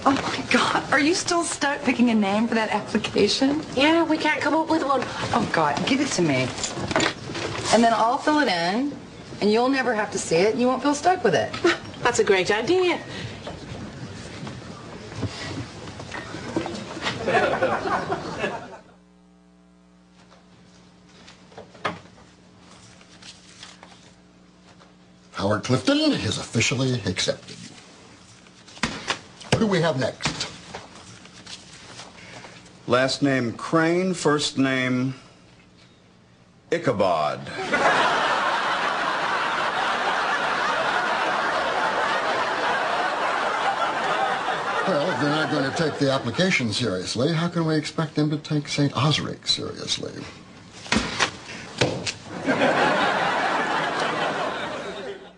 Oh my God, are you still stuck picking a name for that application? Yeah, we can't come up with one. Oh God, give it to me. And then I'll fill it in, and you'll never have to see it, and you won't feel stuck with it. That's a great idea. Howard Clifton is officially accepted. What do we have next? Last name Crane, first name Ichabod. Well, if they're not going to take the application seriously, how can we expect them to take St. Osric seriously?